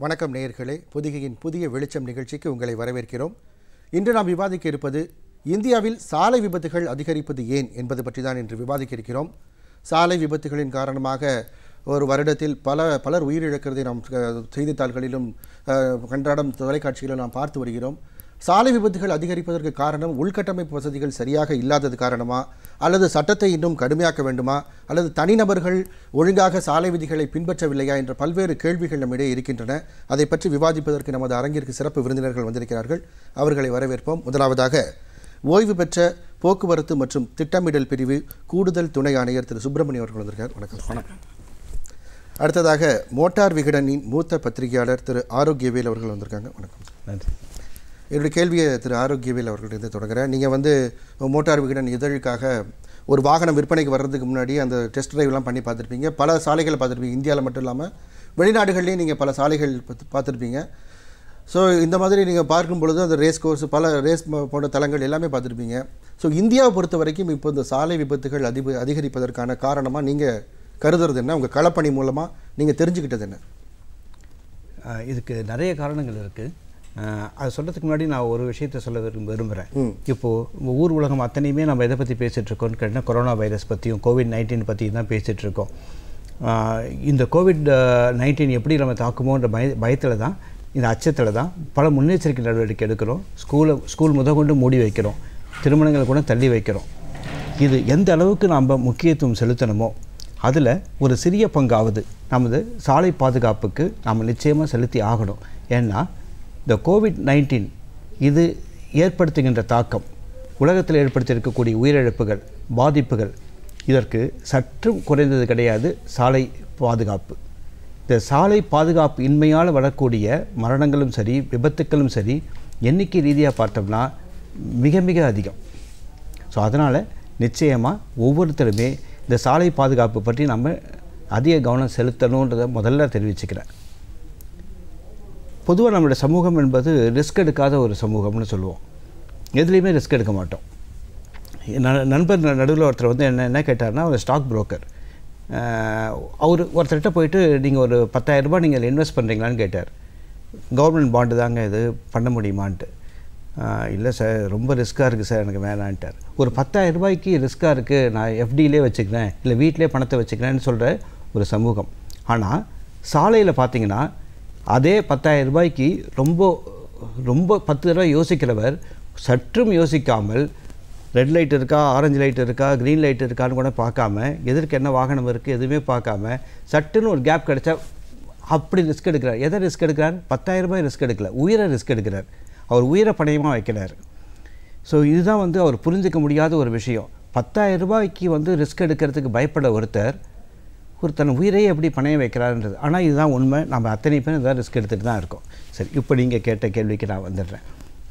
வணக்கம் நேயர்களே, பொதிகையின் புதிய வெளிச்சம் நிகழ்ச்சிக்கு உங்களை வரவேற்கிறோம். இன்று நாம் விவாதிக்க இருப்பது இந்தியாவில் சாலை விபத்துகள் அதிகரிப்பது ஏன் என்பது பற்றி தான் இன்று விவாதிக்க இருக்கிறோம். சாலை விபத்துகளின் காரணமாக ஒரு வருடத்தில் பலர் உயிரிழக்கிறதை நாம் செய்தித்தாள்களிலும் அன்றாடம் தொலைக்காட்சிகளிலும் நாம் பார்த்து வருகிறோம். சாலை விபத்துகள் அதிகரிப்பதற்கு காரணம் உள்கட்டமைப்பு வசதிகள் சரியாக இல்லாதது காரணமா, அல்லது சட்டத்தை இன்னும் கடுமையாக்க வேண்டுமா, அல்லது தனிநபர்கள் ஒழுங்காக சாலை விதிகளை பின்பற்றவில்லையா என்ற பல்வேறு கேள்விகள் நம்மிடையே இருக்கின்றன. அதை பற்றி விவாதிப்பதற்கு நமது அரங்கிற்கு சிறப்பு விருந்தினர்கள் வந்திருக்கிறார்கள். அவர்களை வரவேற்போம். முதலாவதாக ஓய்வு பெற்ற போக்குவரத்து மற்றும் திட்டமிடல் பிரிவு கூடுதல் துணை ஆணையர் திரு சுப்பிரமணியம் அவர்கள் வந்திருக்கார். வணக்கம். அடுத்ததாக மோட்டார் விகடனின் மூத்த பத்திரிகையாளர் திரு ஆரோக்கியவேல் அவர்கள் வந்திருக்காங்க. வணக்கம். நன்றி. என்னுடைய கேள்வியை திரு ஆரோக்கியவேல் அவர்களிருந்து தொடங்குகிறேன். நீங்கள் மோட்டார் விகடன் இதழுக்காக ஒரு வாகனம் விற்பனைக்கு வர்றதுக்கு முன்னாடி அந்த டெஸ்ட் ட்ரைவ்லாம் பண்ணி பார்த்துருப்பீங்க. பல சாலைகளை பார்த்துருப்பீங்க. இந்தியாவில் மட்டும் இல்லாமல் வெளிநாடுகள்லேயும் நீங்கள் பல சாலைகள் பார்த்துருப்பீங்க. ஸோ இந்த மாதிரி நீங்கள் பார்க்கும் பொழுது அந்த ரேஸ் கோர்ஸ், பல ரேஸ் போன்ற தளங்கள் எல்லாமே பார்த்துருப்பீங்க. ஸோ இந்தியாவை பொறுத்த வரைக்கும் இப்போ இந்த சாலை விபத்துகள் அதிகரிப்பதற்கான காரணமாக நீங்கள் கருதுறது என்ன? உங்கள் களப்பணி மூலமாக நீங்கள் தெரிஞ்சுக்கிட்டது என்ன? இதுக்கு நிறைய காரணங்கள் இருக்குது. அது சொல்கிறதுக்கு முன்னாடி நான் ஒரு விஷயத்தை சொல்ல விரும்புகிறேன். இப்போது ஊர் உலகம் அத்தனையுமே நம்ம எதை பற்றி பேசிகிட்ருக்கோன்னு கேட்டால் கொரோனா வைரஸ் பற்றியும் COVID-19 பற்றியும் தான் பேசிகிட்ருக்கோம். இந்த COVID-19 எப்படி நம்ம தாக்குமோன்ற பயத்தில் தான், இந்த அச்சத்தில் தான் பல முன்னெச்சரிக்கை நடவடிக்கை எடுக்கிறோம். ஸ்கூல் முதற்கொண்டு மூடி வைக்கிறோம், திருமணங்களை கூட தள்ளி வைக்கிறோம். இது எந்த அளவுக்கு நாம் முக்கியத்துவம் செலுத்தணுமோ அதில் ஒரு சிறிய பங்காவது நமது சாலை பாதுகாப்புக்கு நாம் நிச்சயமாக செலுத்தி ஆகணும். ஏன்னா இந்த COVID-19 இது ஏற்படுத்துகின்ற தாக்கம், உலகத்தில் ஏற்படுத்தியிருக்கக்கூடிய உயிரிழப்புகள், பாதிப்புகள் இதற்கு சற்றும் குறைந்தது கிடையாது சாலை பாதுகாப்பு. இந்த சாலை பாதுகாப்பு இன்மையால் வரக்கூடிய மரணங்களும் சரி, விபத்துக்களும் சரி, எண்ணிக்கை ரீதியாக பார்த்தோம்னா மிக மிக அதிகம். ஸோ அதனால் நிச்சயமாக ஒவ்வொருத்தருமே இந்த சாலை பாதுகாப்பு பற்றி நம்ம அதிக கவனம் செலுத்தணுன்றதை முதல்ல தெரிவிச்சுக்கிறேன். பொதுவாக நம்மளுடைய சமூகம் என்பது ரிஸ்க் எடுக்காத ஒரு சமூகம்னு சொல்லுவோம். எதுலேயுமே ரிஸ்க் எடுக்க மாட்டோம். நண்பர் நடுவில் ஒருத்தர் வந்து என்ன கேட்டார்னா, ஒரு ஸ்டாக் புரோக்கர். அவர் ஒருத்தர்கிட்ட போயிட்டு நீங்கள் ஒரு 10,000 ரூபாய் நீங்கள் இன்வெஸ்ட் பண்ணுறீங்களான்னு கேட்டார். கவர்மெண்ட் பாண்டு தாங்க இது பண்ண முடியுமான்ட்டு. இல்லை சார், ரொம்ப ரிஸ்க்காக இருக்குது சார், எனக்கு வேணான்ட்டார். ஒரு 10,000 ரூபாய்க்கு ரிஸ்க்காக இருக்குது, நான் FDலே வச்சுக்கிறேன், இல்லை வீட்டிலே பணத்தை வச்சுக்கிறேன்னு சொல்கிற ஒரு சமூகம். ஆனால் சாலையில் பார்த்தீங்கன்னா அதே 10,000 ரூபாய்க்கு ரொம்ப ரொம்ப 10 தடவை யோசிக்கிறவர் சற்றும் யோசிக்காமல் ரெட் லைட் இருக்கா, ஆரஞ்சு லைட் இருக்கா, க்ரீன் லைட் இருக்கான்னு கூட பார்க்காம, எதற்கு என்ன வாகனம் இருக்குது எதுவுமே பார்க்காம சட்டுன்னு ஒரு கேப் கிடைச்சா அப்படி ரிஸ்க் எடுக்கிறார். எதை ரிஸ்க் எடுக்கிறார்? 10,000 ரூபாய் ரிஸ்க் எடுக்கல, உயிரை ரிஸ்க் எடுக்கிறார். அவர் உயிரை பணயமாக வைக்கிறார். ஸோ இதுதான் வந்து அவர் புரிஞ்சிக்க முடியாத ஒரு விஷயம். 10,000 ரூபாய்க்கு ரிஸ்க் எடுக்கிறதுக்கு பயப்பட ஒருத்தர் தன் உயிரையே எப்படி பணைய வைக்கிறாருன்றது. ஆனால் இதுதான் உண்மை. நம்ம அத்தனை பேர் இதான் ரிஸ்க் எடுத்துகிட்டு தான் இருக்கோம். சரி, இப்போ நீங்கள் கேட்ட கேள்விக்கு நான் வந்துடுறேன்.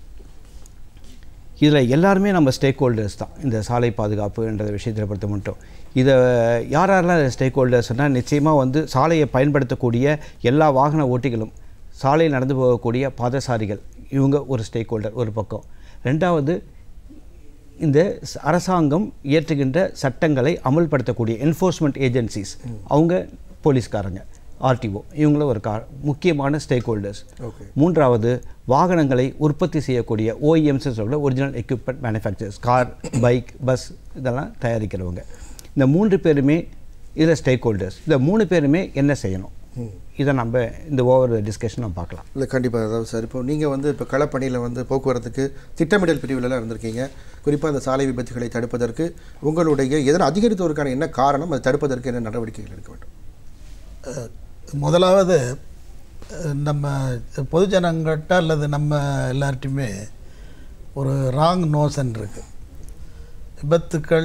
இதில் எல்லாருமே நம்ம ஸ்டேக் ஹோல்டர்ஸ் தான். இந்த சாலை பாதுகாப்புன்ற விஷயத்தை பொறுத்த மட்டும் இதை யாரெல்லாம் ஸ்டேக் ஹோல்டர்ஸ்னால், நிச்சயமாக சாலையை பயன்படுத்தக்கூடிய எல்லா வாகன ஓட்டிகளும், சாலையில் நடந்து போகக்கூடிய பாதசாரிகள், இவங்க ஒரு ஸ்டேக் ஹோல்டர் ஒரு பக்கம். ரெண்டாவது, இந்த அரசாங்கம் இயற்றுகின்ற சட்டங்களை அமல்படுத்தக்கூடிய என்ஃபோர்ஸ்மெண்ட் ஏஜென்சிஸ், அவங்க போலீஸ்காரங்க, RTO, இவங்கள ஒரு முக்கியமான ஸ்டேக் ஹோல்டர்ஸ். மூன்றாவது, வாகனங்களை உற்பத்தி செய்யக்கூடிய OEMs சொல்ல original equipment manufacturers, car, bike, bus இதெல்லாம் தயாரிக்கிறவங்க. இந்த 3 பேருமே இதில் ஸ்டேக் ஹோல்டர்ஸ். இந்த 3 பேருமே என்ன செய்யணும், இதை நம்ம இந்த ஓவர் டிஸ்கஷன் நம்ம பார்க்கலாம். இல்லை, கண்டிப்பாக. அதாவது சார், இப்போ நீங்கள் இப்போ களப்பணியில் போக்குவரத்துக்கு திட்டமிடல் பிரிவுலலாம் இருந்திருக்கீங்க. குறிப்பாக அந்த சாலை விபத்துகளை தடுப்பதற்கு உங்களுடைய எதனால் அதிகரித்ததற்கான என்ன காரணம், அதை தடுப்பதற்கு என்ன நடவடிக்கைகள் எடுக்க வேண்டும்? முதலாவது, நம்ம பொதுஜனங்கிட்ட அல்லது நம்ம எல்லார்ட்டையுமே ஒரு ராங் நோஷன் இருக்குது. விபத்துக்கள்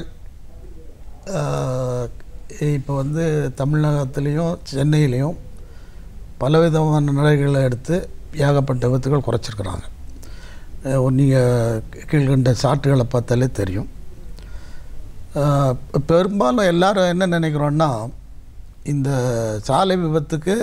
இப்போ தமிழகத்துலேயும் சென்னையிலையும் பலவிதமான நடவடிக்கைகளை எடுத்து ஏகப்பட்ட விபத்துகள் குறைச்சிருக்கிறாங்க. நீங்கள் கீழ்கண்ட சாட்டுகளை பார்த்தாலே தெரியும். பெரும்பாலும் எல்லோரும் என்ன நினைக்கிறோன்னா, இந்த சாலை விபத்துக்கு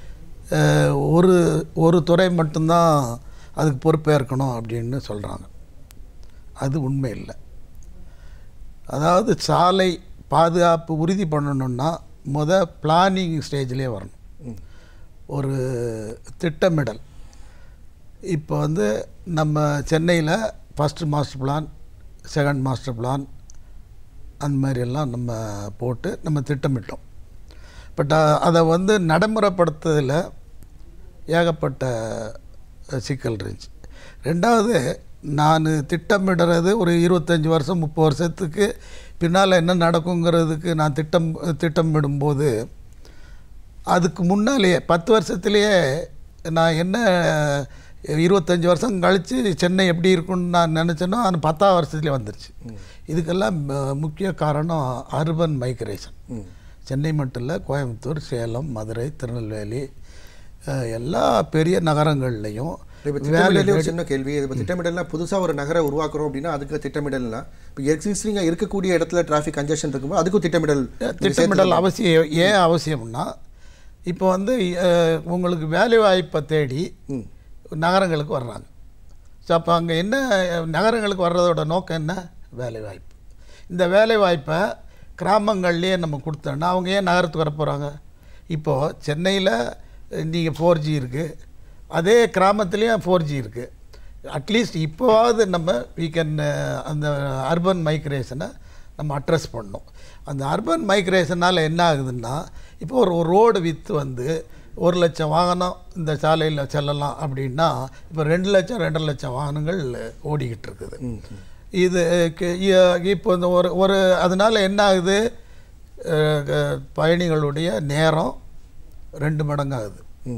ஒரு துறை மட்டும்தான் அதுக்கு பொறுப்பேற்கணும் அப்படின்னு சொல்கிறாங்க. அது உண்மை இல்லை. அதாவது சாலை பாதுகாப்பு உறுதி பண்ணணுன்னா பிளானிங் ஸ்டேஜ்லேயே வரணும். ஒரு திட்டமிடல். இப்போ வந்து நம்ம சென்னையில் first master plan, second master plan அந்த மாதிரியெல்லாம் நம்ம போட்டு நம்ம திட்டமிட்டோம். பட் அதை வந்து நடைமுறைப்படுத்துறதில் ஏகப்பட்ட சிக்கல் இருந்துச்சு. ரெண்டாவது, நான் திட்டமிடுறது ஒரு 25 வருஷம் 30 வருஷத்துக்கு பின்னால் என்ன நடக்குங்கிறதுக்கு நான் திட்டமிடும்போது அதுக்கு முன்னாலேயே 10 வருஷத்துலேயே நான் என்ன 25 வருஷம் கழித்து சென்னை எப்படி இருக்குன்னு நான் நினச்சேனோ அது 10ஆம் வருஷத்துலேயே வந்துருச்சு. இதுக்கெல்லாம் முக்கிய காரணம் அர்பன் மைக்ரேஷன். சென்னை மட்டும் இல்லை, கோயம்புத்தூர், சேலம், மதுரை, திருநெல்வேலி எல்லா பெரிய நகரங்கள்லையும். சின்ன கேள்வி, இப்போ திட்டமிடலாம் புதுசாக ஒரு நகரை உருவாக்குறோம் அப்படின்னா அதுக்கு திட்டமிடலாம். இப்போ எக்ஸிஸ்டிங்காக இருக்கக்கூடிய இடத்துல டிராஃபிக் கன்ஜெஷன் இருக்கும்போது அதுக்கும் திட்டமிடல் அவசியம். ஏன் அவசியம்னா, இப்போ வந்து உங்களுக்கு வேலை வாய்ப்பை தேடி நகரங்களுக்கு வர்றாங்க. ஸோ அப்போ அங்கே என்ன நகரங்களுக்கு வர்றதோட நோக்கம் என்ன? வேலை வாய்ப்பு. இந்த வேலை வாய்ப்பை கிராமங்கள்லேயே நம்ம கொடுத்தோன்னா அவங்க ஏன் நகரத்துக்கு வர போகிறாங்க? இப்போது சென்னையில் நீங்கள் 4G இருக்குது, அதே கிராமத்துலேயும் 4G இருக்குது. அட்லீஸ்ட் இப்போவாவது நம்ம அந்த அர்பன் மைக்ரேஷனை நம்ம அட்ரஸ் பண்ணணும். அந்த அர்பன் மைக்ரேஷனால் என்ன ஆகுதுன்னா, இப்போ ஒரு ரோடு வித்து வந்து 1 லட்சம் வாகனம் இந்த சாலையில் செல்லலாம் அப்படின்னா இப்போ 2 லட்சம் 2.5 லட்சம் வாகனங்கள் ஓடிக்கிட்டு இருக்குது. இது இப்போ இந்த ஒரு அதனால் என்ன ஆகுது? பயணிகளுடைய நேரம் 2 மடங்காகுது.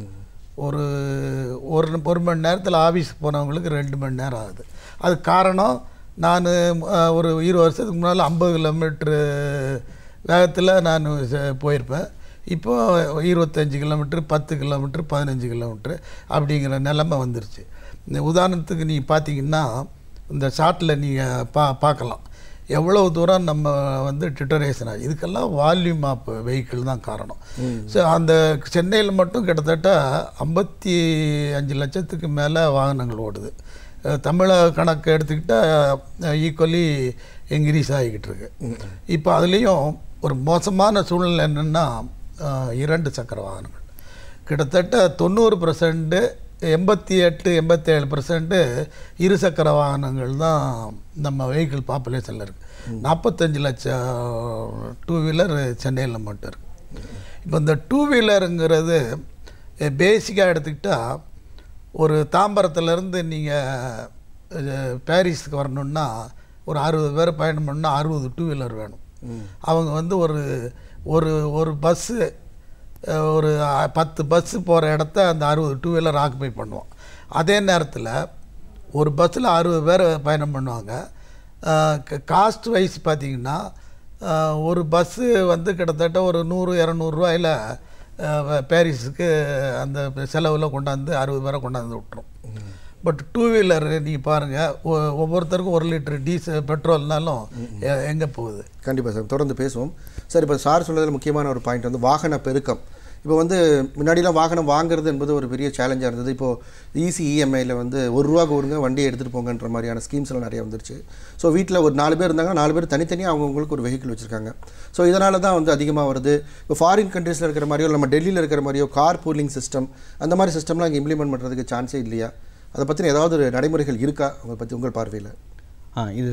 ஒரு மணி நேரத்தில் ஆஃபீஸுக்கு போனவங்களுக்கு 2 மணி நேரம் ஆகுது. அது காரணம், நான் ஒரு 20 வருஷத்துக்கு முன்னால் 50 கிலோமீட்ரு வேகத்தில் நான் போயிருப்பேன். இப்போது 25 கிலோமீட்ரு, 10 கிலோமீட்ரு, 15 கிலோமீட்ரு அப்படிங்கிற நிலைமை வந்துருச்சு. இந்த உதாரணத்துக்கு நீங்கள் பார்த்தீங்கன்னா இந்த ஷார்ட்டில் நீங்கள் பார்க்கலாம் எவ்வளவு தூரம் நம்ம வந்து டிட்டரேஷன் ஆகுது. இதுக்கெல்லாம் வால்யூம் ஆஃப் வெஹிக்கிள் தான் காரணம். ஸோ அந்த சென்னையில் மட்டும் கிட்டத்தட்ட 55 லட்சத்துக்கு மேலே வாகனங்கள் ஓடுது. தமிழக கணக்கு எடுத்துக்கிட்டால் ஈக்குவலி இன்க்ரீஸ் ஆகிக்கிட்டு இருக்கு. இப்போ அதுலேயும் ஒரு மோசமான சூழ்நிலை என்னென்னா 2 சக்கர வாகனங்கள் கிட்டத்தட்ட 90%, 87% இருசக்கர வாகனங்கள் தான் நம்ம வெஹிக்கிள் பாப்புலேஷனில் இருக்குது. 45 லட்சம் 2 வீலர் சென்னையில் மட்டும் இருக்குது. இப்போ இந்த 2 வீலருங்கிறது பேசிக்காக எடுத்துக்கிட்டால் ஒரு தாம்பரத்துலேருந்து நீங்கள் பாரிஸுக்கு வரணுன்னா ஒரு 60 பேர் பயணம் பண்ணால் 60 2 வீலர் வேணும். அவங்க வந்து ஒரு பஸ்ஸு ஒரு 10 பஸ்ஸு போகிற இடத்த அந்த 60 2 வீலர் ஆக்குபை பண்ணுவோம். அதே நேரத்தில் ஒரு பஸ்ஸில் 60 பேர் பயணம் பண்ணுவாங்க. காஸ்ட் வைஸ் பார்த்திங்கன்னா ஒரு பஸ்ஸு வந்து கிட்டத்தட்ட ஒரு 100-200 ரூபாயில் பாரிஸுக்கு அந்த செலவில் கொண்டாந்து 60 பேரை கொண்டாந்து விட்டுரும். பட் 2 வீலர் நீங்கள் பாருங்கள், ஒவ்வொருத்தருக்கும் 1 லிட்டர் டீசல் பெட்ரோல்னாலும் எங்கே போகுது? கண்டிப்பாக சார், தொடர்ந்து பேசுவோம் சார். இப்போ சார் சொன்னதில் முக்கியமான ஒரு பாயிண்ட் வந்து வாகன பெருக்கம். இப்போ வந்து முன்னாடிலாம் வாகனம் வாங்குறது என்பது ஒரு பெரிய சேலஞ்சாக இருந்தது. இப்போது ஈஸி இஎம்ஐயில் வந்து ₹1 கொடுங்க வண்டியை எடுத்துகிட்டு போங்கன்ற மாதிரியான ஸ்கீம்ஸ் எல்லாம் நிறைய வந்துருச்சு. ஸோ வீட்டில் ஒரு 4 பேர் இருந்தாங்கன்னா 4 பேர் தனித்தனியாக அவங்களுக்கு ஒரு வெஹிக்கிள் வச்சுருக்காங்க. ஸோ இதனால தான் வந்து அதிகமாக வருது. இப்போ ஃபாரின் கண்ட்ரீஸில் இருக்கிற மாதிரியோ நம்ம டெல்லியில் இருக்கிற மாதிரியோ கார் பூலிங் சிஸ்டம் அந்த மாதிரி சிஸ்டம்லாம் இங்கே இம்ப்ளிமெண்ட் பண்ணுறதுக்கு சான்ஸே இல்லையா? அதை பற்றின ஏதாவது ஒரு நடைமுறைகள் இருக்கா அதை பற்றி உங்கள் பார்வையில்? இது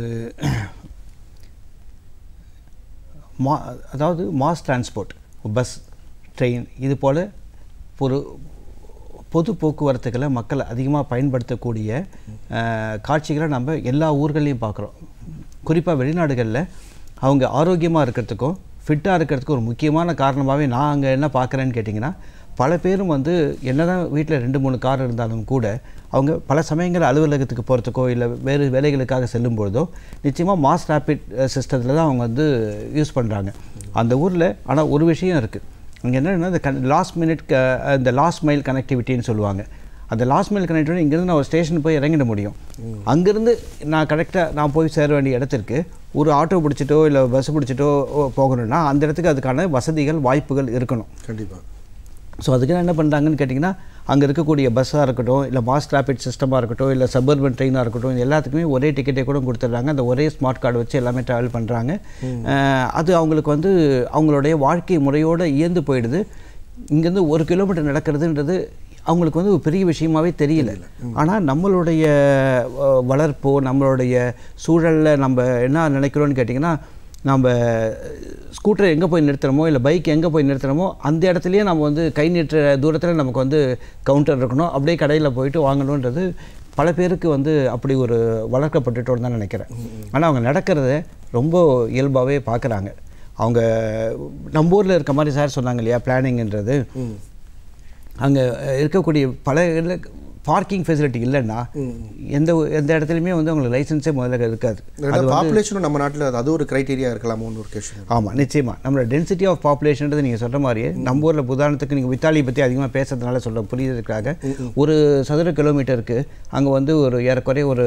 அதாவது மாஸ் டிரான்ஸ்போர்ட், பஸ், ட்ரெயின், இது போல் ஒரு பொது போக்குவரத்துக்களை மக்கள் அதிகமாக பயன்படுத்தக்கூடிய காட்சிகளை நம்ம எல்லா ஊர்களையும் பார்க்குறோம். குறிப்பாக வெளிநாடுகளில் அவங்க ஆரோக்கியமாக இருக்கிறதுக்கும் ஃபிட்டாக இருக்கிறதுக்கும் ஒரு முக்கியமான காரணமாகவே நான் அங்கே என்ன பார்க்குறேன்னு கேட்டிங்கன்னா, பல பேரும் வந்து என்ன தான் வீட்டில் 2-3 கார் இருந்தாலும் கூட அவங்க பல சமயங்கள் அலுவலகத்துக்கு போகிறதுக்கோ இல்லை வேறு வேலைகளுக்காக செல்லும்பொழுதோ நிச்சயமாக மாஸ் ரேபிட் சிஸ்டத்தில் தான் அவங்க வந்து யூஸ் பண்ணுறாங்க அந்த ஊரில். ஆனால் ஒரு விஷயம் இருக்குது, அங்கே என்னென்னா இந்த லாஸ்ட் மைல் கனெக்டிவிட்டின்னு சொல்லுவாங்க. அந்த லாஸ்ட் மைல் கனெக்டிவிட்டி இங்கேருந்து நான் ஒரு ஸ்டேஷன் போய் இறங்கிட முடியும். அங்கேருந்து நான் கரெக்டாக நான் போய் சேர வேண்டிய இடத்திற்கு ஒரு ஆட்டோ பிடிச்சிட்டோ இல்லை பஸ் பிடிச்சிட்டோ போகணுன்னா அந்த இடத்துக்கு அதுக்கான வசதிகள் வாய்ப்புகள் இருக்கணும் கண்டிப்பாக. ஸோ அதுக்கு என்ன பண்ணுறாங்கன்னு கேட்டிங்கன்னா, அங்கே இருக்கக்கூடிய பஸ்ஸாக இருக்கட்டும் இல்லை மாஸ் டிராபிக் சிஸ்டமாக இருக்கட்டும் இல்லை சபர்பன் ட்ரெயினாக இருக்கட்டும், இது எல்லாத்துக்குமே ஒரே டிக்கெட்டை கூட கொடுத்துட்றாங்க. அந்த ஒரே ஸ்மார்ட் கார்டு வச்சு எல்லாமே ட்ராவல் பண்ணுறாங்க. அது அவங்களுக்கு வந்து அவங்களுடைய வாழ்க்கை முறையோடு இயந்து போயிடுது. இங்கேருந்து 1 கிலோமீட்டர் நடக்கிறதுன்றது அவங்களுக்கு வந்து ஒரு பெரிய விஷயமாவே தெரியல. ஆனால் நம்மளுடைய வளர்ப்போ நம்மளுடைய சூழலில் நம்ம என்ன நினைக்கிறோன்னு கேட்டிங்கன்னா, நம்ம ஸ்கூட்டரை எங்கே போய் நிறுத்துகிறோமோ இல்லை பைக் எங்கே போய் நிறுத்துகிறோமோ அந்த இடத்துலையே நம்ம வந்து கை நீட்டுற தூரத்தில் நமக்கு வந்து கவுண்டர் இருக்கணும், அப்படியே கடையில் போயிட்டு வாங்கணுன்றது பல பேருக்கு வந்து அப்படி ஒரு வளர்க்கப்பட்டுட்டோன்னு தான் நினைக்கிறேன். ஆனால் அவங்க நடக்கிறத ரொம்ப இயல்பாகவே பார்க்குறாங்க. அவங்க நம்ம ஊரில் இருக்க மாதிரி சார் சொன்னாங்க இல்லையா பிளானிங்ன்றது, அங்கே இருக்கக்கூடிய பல பார்க்கிங் ஃபெசிலிட்டி இல்லைன்னா எந்த இடத்துலையுமே வந்து அவங்களுக்கு லைசன்ஸே முதல்ல இருக்காது. அது பாப்புலேஷனும் நம்ம நாட்டில் அது ஒரு க்ரைட்டீரியா இருக்கலாமோ ஒரு கொஸ்டின். ஆமாம், நிச்சயமாக நம்மளோட டென்சிட்டி ஆஃப் பாப்புலேஷன்றது நீங்கள் சொல்கிற மாதிரியே நம்ம ஊரில் உதாரணத்துக்கு நீங்கள் வித்தாலியை பற்றி அதிகமாக பேசுறதுனால சொல்ல புரியுறதுக்காக, ஒரு சதுர கிலோமீட்டருக்கு அங்கே வந்து ஒரு ஏறக்குறைய ஒரு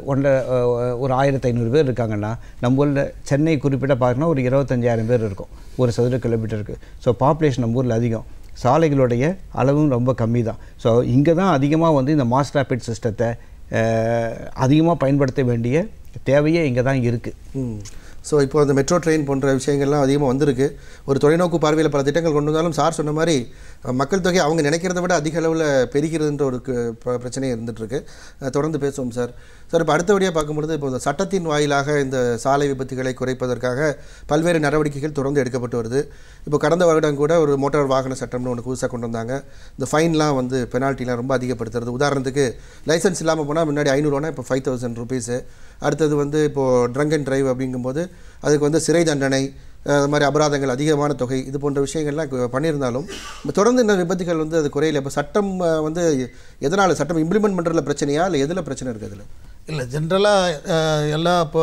1500 பேர் இருக்காங்கன்னா, நம்ம ஊரில் சென்னை குறிப்பிட்ட பார்க்கணும் ஒரு 25,000 பேர் இருக்கும் ஒரு சதுர கிலோமீட்டருக்கு. ஸோ பாப்புலேஷன் நம்ம ஊரில் அதிகம், சாலைகளுடைய அளவும் ரொம்ப கம்மி தான். ஸோ இங்கே தான் அதிகமாக வந்து இந்த மாஸ் டிராஃபிக் சிஸ்டத்தை அதிகமாக பயன்படுத்த வேண்டிய தேவையே இங்கே தான் இருக்குது. ஸோ இப்போ அந்த மெட்ரோ ட்ரெயின் போன்ற விஷயங்கள்லாம் அதிகமாக வந்திருக்கு. ஒரு தொலைநோக்கு பார்வையில் பல திட்டங்கள் கொண்டு வந்தாலும் சார் சொன்ன மாதிரி மக்கள் தொகை அவங்க நினைக்கிறத விட அதிக அளவில் பெருகிறதுன்ற ஒரு பிரச்சனை இருந்துகிட்ருக்கு. தொடர்ந்து பேசுவோம் சார். சார், இப்போ அடுத்தபடியாக பார்க்கும்பொழுது இப்போ இந்த சட்டத்தின் வாயிலாக இந்த சாலை விபத்துகளை குறைப்பதற்காக பல்வேறு நடவடிக்கைகள் தொடர்ந்து எடுக்கப்பட்டு வருது. இப்போ கடந்த வருடம் கூட ஒரு மோட்டார் வாகன சட்டம்னு ஒன்று புதுசாக கொண்டு வந்தாங்க. இந்த ஃபைன்லாம் வந்து பெனால்ட்டிலாம் ரொம்ப அதிகப்படுத்துறது. உதாரணத்துக்கு லைசன்ஸ் இல்லாமல் போனால் முன்னாடி 500 இப்போ 5000 ருபீஸு. அடுத்தது வந்து இப்போது ட்ரங்க் அண்ட் ட்ரைவ் அப்படிங்கும்போது அதுக்கு வந்து சிறை தண்டனை, அது மாதிரி அபராதங்கள், அதிகமான தொகை, இது போன்ற விஷயங்கள்லாம் பண்ணியிருந்தாலும் தொடர்ந்து இந்த விபத்துகள் வந்து அது குறையில. இப்போ சட்டம் வந்து எதனால் சட்டம் இம்ப்ளிமெண்ட் பண்ணுறதுல பிரச்சனையா இல்லை எதில் பிரச்சனை இருக்குது? அதில் இல்லை, ஜென்ரலாக எல்லா இப்போ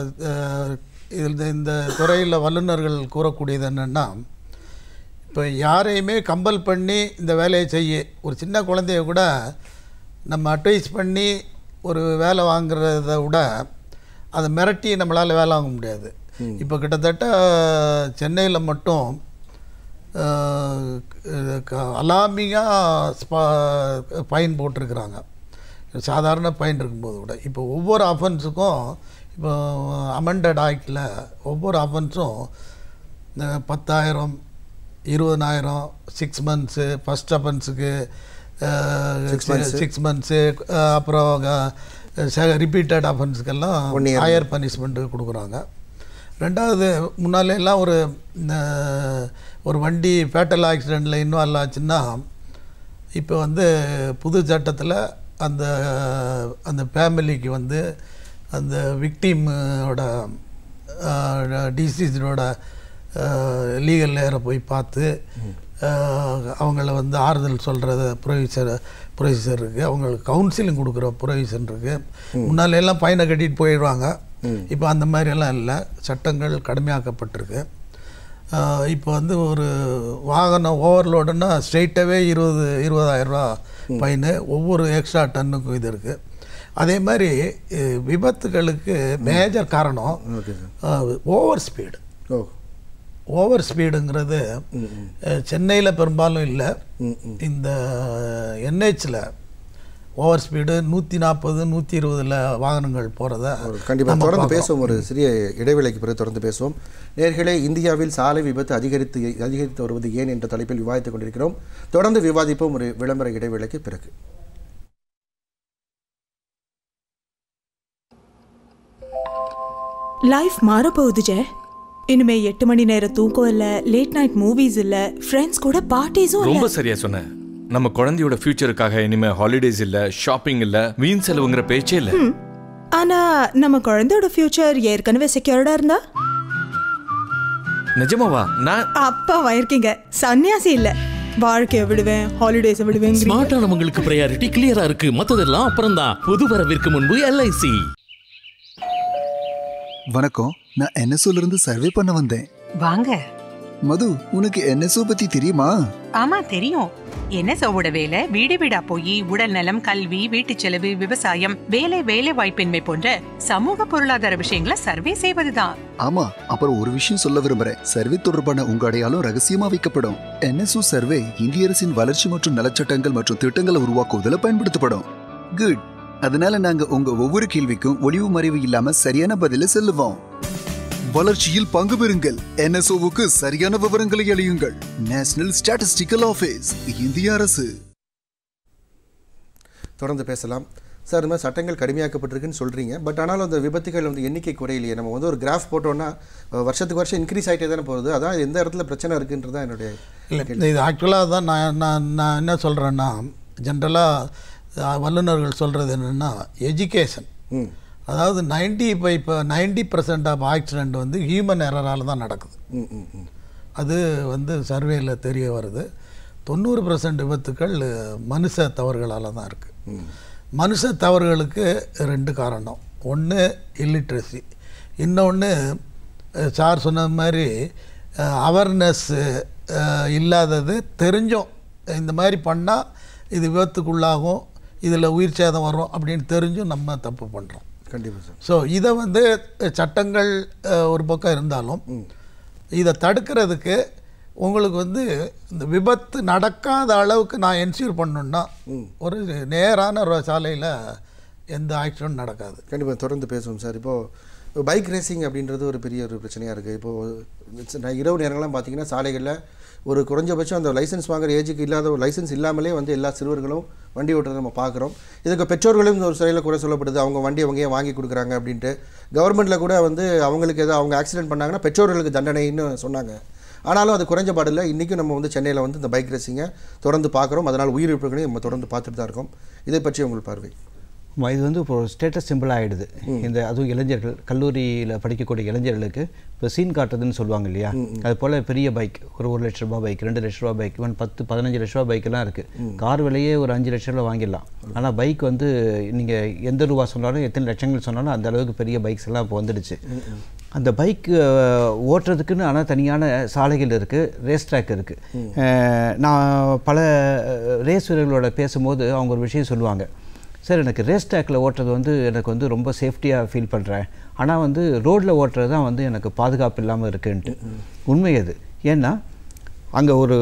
இந்த துறையில் வல்லுநர்கள் கூறக்கூடியது என்னென்னா, இப்போ யாரையுமே கம்பல் பண்ணி இந்த வேலையை செய்ய, ஒரு சின்ன குழந்தைய கூட நம்ம அட்வைஸ் பண்ணி ஒரு வேலை வாங்குறத விட அதை மிரட்டி நம்மளால் வேலை வாங்க முடியாது. இப்போ கிட்டத்தட்ட சென்னையில் மட்டும் அலாமிங்காக ஃபைன் போட்டிருக்கிறாங்க, சாதாரண ஃபைன் இருக்கும்போது கூட. இப்போ ஒவ்வொரு அஃபென்ஸுக்கும் இப்போ அமெண்டட் ஆக்டில் ஒவ்வொரு அஃபென்ஸும் 10,000, 20,000, 6 மந்த்ஸு, ஃபஸ்ட் அஃபென்ஸுக்கு 6 மந்த்ஸு, அப்புறம் ரிப்பீட்டட் அஃபென்ஸுக்கெல்லாம் ஹையர் பனிஷ்மெண்ட்டு கொடுக்குறாங்க. ரெண்டாவது, முன்னாலெல்லாம் ஒரு வண்டி ஃபேட்டல் ஆக்சிடெண்ட்டில் இன்வால்வ் ஆச்சுன்னா இப்போ வந்து புது சட்டத்தில் அந்த ஃபேமிலிக்கு வந்து அந்த விக்டிமோட டிசீஸோட லீகல் லேயரை போய் பார்த்து அவங்கள வந்து ஆறுதல் சொல்கிறது ப்ரொவிஷன் இருக்குது. அவங்களுக்கு கவுன்சிலிங் கொடுக்குற ப்ரொவிஷன் இருக்குது. முன்னாலெல்லாம் ஃபைனை கட்டிட்டு போயிடுவாங்க. இப்போ அந்த மாதிரியெல்லாம் இல்லை, சட்டங்கள் கடுமையாக்கப்பட்டிருக்கு. இப்போ வந்து ஒரு வாகனம் ஓவர்லோடுன்னா ஸ்ட்ரெயிட்டாகவே 20,000 ரூபா ஃபைனு, ஒவ்வொரு எக்ஸ்ட்ரா டன்னுக்கும் இது இருக்குது. அதே மாதிரி விபத்துகளுக்கு மேஜர் காரணம் ஓவர் ஸ்பீடு. ஓவர் ஸ்பீடுங்கிறது சென்னையில் பெரும்பாலும் இல்லை, இந்த என்ஹெச்சில் ஓவர் ஸ்பீடு 140, 120 வாகனங்கள் போகிறத கண்டிப்பாக தொடர்ந்து பேசுவோம். ஒரு சிறிய இடைவேளைக்கு பிறகு தொடர்ந்து பேசுவோம். நேர்களே, இந்தியாவில் சாலை விபத்து அதிகரித்து வருவது ஏன் என்ற தலைப்பில் விவாதித்துக் கொண்டிருக்கிறோம். தொடர்ந்து விவாதிப்போம் ஒரு விளம்பர இடைவேளைக்கு பிறகு. லைஃப் மாறப்போகுது ஜெய். இனிமே 8 மணி நேரம் தூக்கம் இல்ல, லேட் நைட் மூவிஸ் இல்ல, ஃப்ரெண்ட்ஸ் கூட பார்ட்டிஸும் இல்ல. ரொம்ப சரியா சொன்ன. நம்ம குழந்தையோட ஃபியூச்சருக்காக இனிமே ஹாலிடேஸ் இல்ல, ஷாப்பிங் இல்ல, வீண் செலவுங்கிற பேச்சே இல்ல. ஆனா நம்ம குழந்தையோட ஃபியூச்சர் ஏற்கனவே செக்யூர்டா இருந்தா? நிஜமாவா? நான் அப்பாவா இருக்கீங்க, சன்னியாசி இல்ல. வாழ்க்கையை விடுவேன், ஹாலிடேஸ் விடுவேன். ஸ்மார்ட்டானவங்களுக்கு பிரையாரிட்டி கிளியரா இருக்கு, மத்ததெல்லாம் அப்புறம் தான். புது வரவிற்கு முன்பு LIC. வணக்கம், நான் NSOல இருந்து சர்வே பண்ண வந்தேன். வாங்க. மது, உனக்கு NSO பத்தி தெரியுமா? ஆமா தெரியும். NSOவோட வேலை வீடு வீடா போய் உடல் நலம், கல்வி, வீட்டு செலவு, விவசாயம், வேலை வாய்ப்பின்மை போன்ற சமூக பொருளாதார விஷயங்களை சர்வே செய்வதுதான். ஆமா, அப்புறம் ஒரு விஷயம் சொல்ல விரும்புறேன். சர்வே தொடர்பான உங்க அடையாளம் ரகசியமா வைக்கப்படும். NSO சர்வே இந்திய அரசின் வளர்ச்சி மற்றும் நலச்சட்டங்கள் மற்றும் திட்டங்களை உருவாக்குவதில் பயன்படுத்தப்படும். குட். அதனால நாங்க உங்க ஒவ்வொரு கேள்விக்கும் ஒளிவு மறைவு இல்லாம சரியான பதில சொல்லுவோம். வளர்ச்சியில் பங்கு பெறுங்கள். NSOவுக்கு சரியான விவரங்களை அளியுங்கள். நேஷனல் ஸ்டாட்டிஸ்டிக்கல் ஆஃபீஸ், இந்திய அரசு. தொடர்ந்து பேசலாம் சார். இந்த மாதிரி சட்டங்கள் கடுமையாக்கப்பட்டிருக்குன்னு சொல்கிறீங்க. பட் ஆனாலும் அந்த விபத்துகள் வந்து எண்ணிக்கை குறையிலையே. நம்ம வந்து ஒரு கிராஃப் போட்டோன்னா வருஷத்துக்கு வருஷம் இன்க்ரீஸ் ஆகிட்டே தானே போகுது. அதான் எந்த இடத்துல பிரச்சனை இருக்குன்றது தான் என்னுடைய இல்லை. இது ஆக்சுவலாக தான் நான் என்ன சொல்கிறேன்னா, ஜென்ரலாக வல்லுநர்கள் சொல்கிறது என்னென்னா, எஜுகேஷன். அதாவது 90% ஆஃப் ஆக்சிடெண்ட் வந்து ஹியூமன் எரரால் தான் நடக்குது. அது வந்து சர்வேயில் தெரிய வருது. 90% விபத்துக்கள் மனுஷ தவறுகளால் தான் இருக்குது. மனுஷ தவறுகளுக்கு 2 காரணம். ஒன்று இல்லிட்ரஸி, இன்னொன்று சார் சொன்ன மாதிரி அவேர்னஸ் இல்லாதது. தெரிஞ்சும் இந்த மாதிரி பண்ணால் இது விபத்துக்குள்ளாகும், இதில் உயிர் சேதம் வரும் அப்படின்னு தெரிஞ்சும் நம்ம தப்பு பண்ணுறோம். கண்டிப்பாக சார். ஸோ இதை வந்து சட்டங்கள் ஒரு பக்கம் இருந்தாலும் இதை தடுக்கிறதுக்கு உங்களுக்கு வந்து இந்த விபத்து நடக்காத அளவுக்கு நான் என்ஷூர் பண்ணணுன்னா ஒரு நேரான சாலையில் எந்த ஆக்சிடென்ட் நடக்காது. கண்டிப்பாக தொடர்ந்து பேசுவோம் சார். இப்போது பைக் ரேசிங் அப்படின்றது ஒரு பெரிய ஒரு பிரச்சனையாக இருக்குது. இப்போது இரவு நேரங்கள்லாம் பார்த்தீங்கன்னா சாலைகளில் ஒரு குறைஞ்சபட்சம் அந்த லைசன்ஸ் வாங்குற ஏஜுக்கு இல்லாத ஒரு லைசன்ஸ் இல்லாமலே வந்து எல்லா சிறுவர்களும் வண்டி ஓட்டுறதை நம்ம பார்க்குறோம். இதுக்கு பெற்றோர்களும் ஒரு சிலையில் கூட சொல்லப்படுது, அவங்க வண்டி அவங்க ஏன் வாங்கி கொடுக்குறாங்க அப்படின்ட்டு. கவர்மெண்ட்டில் கூட வந்து அவங்களுக்கு எதாவது அவங்க ஆக்சிடென்ட் பண்ணாங்கன்னா பெற்றோர்களுக்கு தண்டனைன்னு சொன்னாங்க. ஆனாலும் அது குறைஞ்சபாடில்லை. இன்றைக்கும் நம்ம வந்து சென்னையில் வந்து இந்த பைக் ரேசிங்கை தொடர்ந்து பார்க்குறோம். அதனால் உயிரிழப்புகளையும் நம்ம தொடர்ந்து பார்த்துட்டு தான் இருக்கோம். இதை பற்றி உங்கள் பார்வை? இது வந்து இப்போ ஸ்டேட்டஸ் சிம்பிள் ஆகிடுது. இந்த அதுவும் இளைஞர்கள், கல்லூரியில் படிக்கக்கூடிய இளைஞர்களுக்கு இப்போ சீன் காட்டுறதுன்னு சொல்லுவாங்க இல்லையா, அது போல் பெரிய பைக், ஒரு 1 லட்ச ரூபா பைக், 2 லட்ச ரூபா பைக், ஈவன் 10-15 லட்ச ரூபா பைக்கெல்லாம் இருக்குது. கார் விலையே ஒரு 5 லட்ச ரூபா வாங்கிடலாம். ஆனால் பைக் வந்து நீங்கள் எந்த ரூபா சொன்னாலும், எத்தனை லட்சங்கள் சொன்னாலும் அந்த அளவுக்கு பெரிய பைக்ஸ் எல்லாம் இப்போ வந்துடுச்சு. அந்த பைக் ஓட்டுறதுக்குன்னு ஆனால் தனியான சாலைகள் இருக்குது, ரேஸ் ட்ராக் இருக்குது. நான் பல ரேஸ் வீரர்களோட பேசும்போது அவங்க ஒரு விஷயம் சொல்லுவாங்க, சார் எனக்கு ரேஸ் ட்ராக்கில் ஓட்டுறது வந்து எனக்கு வந்து ரொம்ப சேஃப்டியாக ஃபீல் பண்ணுறேன், ஆனால் வந்து ரோட்டில் ஓட்டுறது தான் வந்து எனக்கு பாதுகாப்பு இல்லாமல் இருக்குன்ட்டு. உண்மை அது. ஏன்னா அங்கே ஒரு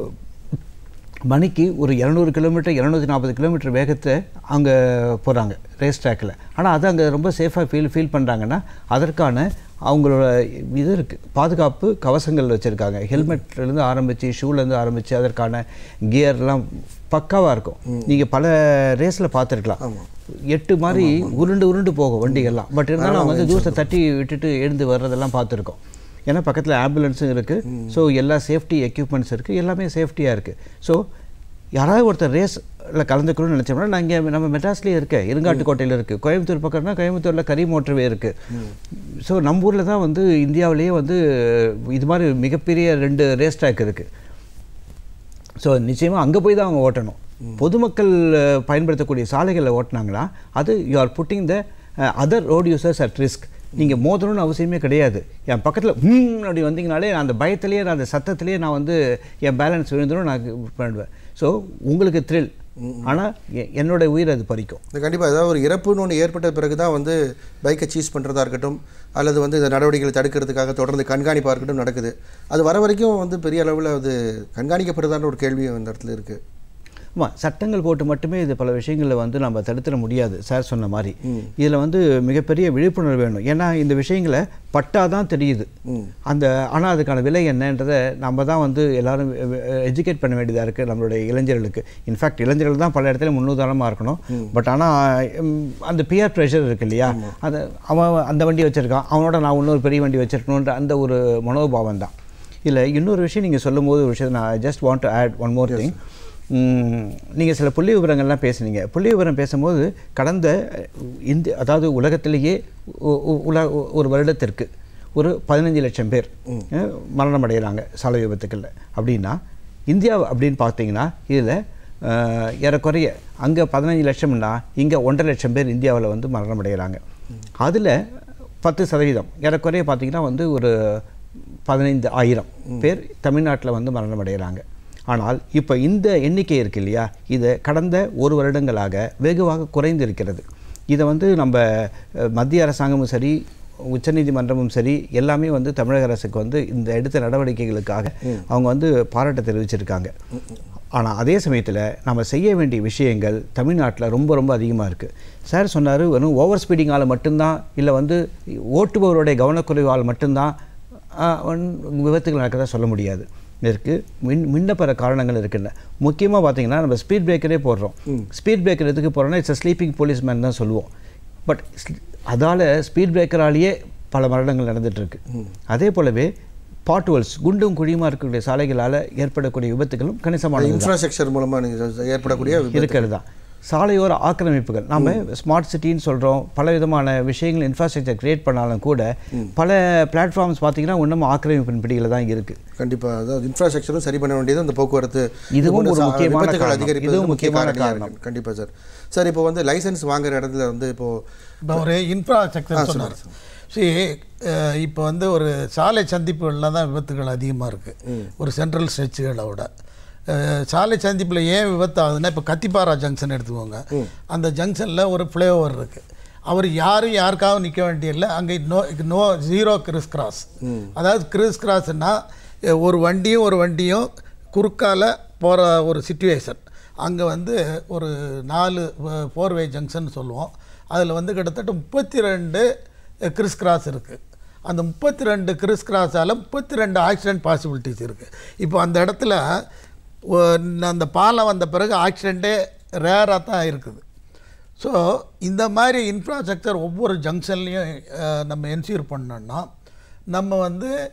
மணிக்கு ஒரு 200 கிலோமீட்டர் 240 கிலோமீட்டர் வேகத்தை அங்கே போகிறாங்க ரேஸ் ட்ராக்கில். ஆனால் அது அங்கே ரொம்ப சேஃபாக ஃபீல் பண்ணுறாங்கன்னா அதற்கான அவங்களோட இது இருக்குது, பாதுகாப்பு கவசங்கள் வச்சுருக்காங்க. ஹெல்மெட்லேருந்து ஆரம்பித்து, ஷூலேருந்து ஆரம்பித்து அதற்கான கியர்லாம் பக்காவாக இருக்கும். நீங்கள் பல ரேஸில் பார்த்துருக்கலாம், 8 மாதிரி உருண்டு போகும் வண்டிகள்லாம். பட் இருந்தாலும் அவங்க வந்து தூசை தட்டி விட்டுட்டு எழுந்து வர்றதெல்லாம் பார்த்துருக்கோம். ஏன்னா பக்கத்தில் ஆம்புலன்ஸும் இருக்குது. ஸோ எல்லா சேஃப்டி எக்யூப்மெண்ட்ஸ் இருக்குது, எல்லாமே சேஃப்டியாக இருக்குது. ஸோ யாராவது ஒருத்தர் ரேஸில் கலந்துக்கணும்னு நினச்சோம்னா, நான் இங்கே நம்ம மெட்ராஸ்லேயே இருக்கேன், இருங்காட்டுக்கோட்டையில் இருக்குது. கோயம்புத்தூர் பக்கம்னா கோயம்புத்தூரில் கரி மோட்டர்வே இருக்குது. ஸோ நம்ம ஊரில் தான் வந்து இந்தியாவிலேயே வந்து இது மாதிரி மிகப்பெரிய 2 ரேஸ் ட்ராக் இருக்குது. ஸோ நிச்சயமாக அங்கே போய் தான் அவங்க ஓட்டணும். பொதுமக்கள் பயன்படுத்தக்கூடிய சாலைகளில் ஓட்டினாங்கன்னா அது you are putting the other road users at risk. நீங்கள் மோதணும்னு அவசியமே கிடையாது. என் பக்கத்தில் அப்படி வந்தீங்கனாலே நான் அந்த பயத்திலேயே, நான் அந்த சத்தத்திலேயே நான் வந்து என் பேலன்ஸ் விழுந்துடும், நான் பண்ணுவேன். ஸோ உங்களுக்கு த்ரில், ஆனால் என்னோட உயிர் அது பறிக்கும். கண்டிப்பாக ஏதாவது ஒரு இறப்புன்னு ஒன்று ஏற்பட்ட பிறகு தான் வந்து பைக்கை சீஸ் பண்ணுறதா இருக்கட்டும், அல்லது வந்து இந்த நடவடிக்கைகளை தடுக்கிறதுக்காக தொடர்ந்து கண்காணிப்பாக இருக்கட்டும் நடக்குது. அது வர வரைக்கும் வந்து பெரிய அளவில் அது கண்காணிக்கப்படுதான்ற ஒரு கேள்வி அந்த இடத்துல இருக்குது. ஆமாம், சட்டங்கள் போட்டு மட்டுமே இது பல விஷயங்களில் வந்து நம்ம தடுத்துட முடியாது. சார் சொன்ன மாதிரி இதில் வந்து மிகப்பெரிய விழிப்புணர்வு வேணும். ஏன்னா இந்த விஷயங்களை பட்டாதான் தெரியுது அந்த, ஆனால் அதுக்கான விலை என்னன்றதை நம்ம தான் வந்து எல்லோரும் எஜுகேட் பண்ண வேண்டியதாக இருக்குது நம்மளுடைய இளைஞர்களுக்கு. இன்ஃபேக்ட் இளைஞர்கள் தான் பல இடத்துல முன்னுதாரணமாக இருக்கணும். பட் ஆனால் அந்த பியர் ப்ரெஷர் இருக்குது இல்லையா, அது அவன் அந்த வண்டி வச்சுருக்கான், அவனோட நான் இன்னொரு பெரிய வண்டி வச்சுருக்கணுன்ற அந்த ஒரு மனோபாவம் தான். இல்லை இன்னொரு விஷயம் நீங்கள் சொல்லும் போது ஒரு விஷயம் நான் just want to add one more thing. நீங்கள் சில புள்ளி விவரங்கள்லாம் பேசுனீங்க. புள்ளி விவரம் பேசும்போது கடந்த அதாவது உலகத்திலேயே ஒரு வருடத்திற்கு ஒரு 15 லட்சம் பேர் மரணம் அடைகிறாங்க சாலை விபத்துக்களில். அப்படின்னா இந்தியா அப்படின்னு பார்த்தீங்கன்னா இதில் ஏறக்குறைய அங்கே 15 லட்சம்னா இங்கே 1.5 லட்சம் பேர் இந்தியாவில் வந்து மரணம் அடைகிறாங்க. அதில் 10% ஏறக்குறைய பார்த்திங்கன்னா வந்து ஒரு 15,000 பேர் தமிழ்நாட்டில் வந்து மரணம் அடைகிறாங்க. ஆனால் இப்போ இந்த எண்ணிக்கை இருக்குது இல்லையா, இது கடந்த 1 வருடங்களாக வெகுவாக குறைந்திருக்கிறது. இதை வந்து நம்ம மத்திய அரசாங்கமும் சரி, உச்சநீதிமன்றமும் சரி, எல்லாமே வந்து தமிழக அரசுக்கு வந்து இந்த எடுத்த நடவடிக்கைகளுக்காக அவங்க வந்து பாராட்ட தெரிவிச்சிருக்காங்க. ஆனால் அதே சமயத்தில் நம்ம செய்ய வேண்டிய விஷயங்கள் தமிழ்நாட்டில் ரொம்ப ரொம்ப அதிகமாக இருக்குது. சார் சொன்னார், வெறும் ஓவர் ஸ்பீடிங்கால் மட்டும்தான் இல்லை ஓட்டுபவருடைய கவனக்குறைவால் மட்டும்தான் விபத்துகள் நடக்கதான் சொல்ல முடியாது. இதற்கு முன்ன பல காரணங்கள் இருக்குல்ல. முக்கியமாக பார்த்தீங்கன்னா நம்ம ஸ்பீட் பிரேக்கரே போடுறோம். ஸ்பீட் பிரேக்கர் எதுக்கு போடுறோன்னா இட்ஸ் ஸ்லீப்பிங் போலீஸ்மேன் தான் சொல்லுவோம். பட் அதால் ஸ்பீட் பிரேக்கராலேயே பல மரணங்கள் நடந்துகிட்ருக்கு. அதே போலவே பாட்வல்ஸ், குண்டும் குழியுமா இருக்கக்கூடிய சாலைகளால் ஏற்படக்கூடிய விபத்துகளும் கணிசமான இன்ஃப்ராஸ்ட்ரக்சர் மூலமாக ஏற்படக்கூடிய இருக்கிறது தான். சாலையோர ஆக்கிரமிப்புகள், நாம் ஸ்மார்ட் சிட்டின்னு சொல்கிறோம், பல விதமான விஷயங்கள் இன்ஃப்ராஸ்ட்ரக்சர் கிரியேட் பண்ணாலும் கூட பல பிளாட்ஃபார்ம்ஸ் பார்த்தீங்கன்னா இன்னும் ஆக்கிரமிப்பின் பிடியில் தான் இருக்குது. கண்டிப்பாக அதாவது இன்ஃப்ராஸ்ட்ரக்சரும் சரி பண்ண வேண்டியது அந்த போக்குவரத்து, இதுவும் ஒரு முக்கியமான அதிகரிப்பு, இதுவும் முக்கியமான காரணம். கண்டிப்பாக சார். சார் இப்போ லைசன்ஸ் வாங்குற இடத்துல இப்போ ஒரு இன்ஃப்ராஸ்ட்ரக்சர் சொன்னார். இப்போ ஒரு சாலை சந்திப்புகளில் தான் விபத்துகள் அதிகமாக இருக்குது ஒரு சென்ட்ரல் ஸ்ட்ரெச்சுகளை விட. சாலை சந்திப்பில் ஏன் விபத்து ஆகுதுன்னா, இப்போ கத்திப்பாரா ஜங்ஷன் எடுத்துக்கோங்க. அந்த ஜங்ஷனில் ஒரு ஃப்ளைஓவர் இருக்குது. அவர் யாருக்காகவும் நிற்க வேண்டியதில்லை. அங்கே நோ ஜீரோ கிறிஸ் கிராஸ். அதாவது கிறிஸ் கிராஸ்னால் ஒரு வண்டியும் குறுக்கால போகிற ஒரு சிச்சுவேஷன். அங்கே ஒரு 4 4-வே ஜங்ஷன் சொல்லுவோம். அதில் கிட்டத்தட்ட 32 கிறிஸ் கிராஸ் இருக்குது. அந்த 32 கிறிஸ் கிராஸால் 32 ஆக்சிடென்ட் பாசிபிலிட்டிஸ் இருக்குது. இப்போ அந்த இடத்துல அந்த பாலம் வந்த பிறகு ஆக்சிடெண்ட்டே ரேராக தான் இருக்குது. ஸோ இந்த மாதிரி இன்ஃப்ராஸ்ட்ரக்சர் ஒவ்வொரு ஜங்ஷன்லேயும் நம்ம என்ஷூர் பண்ணோன்னா நம்ம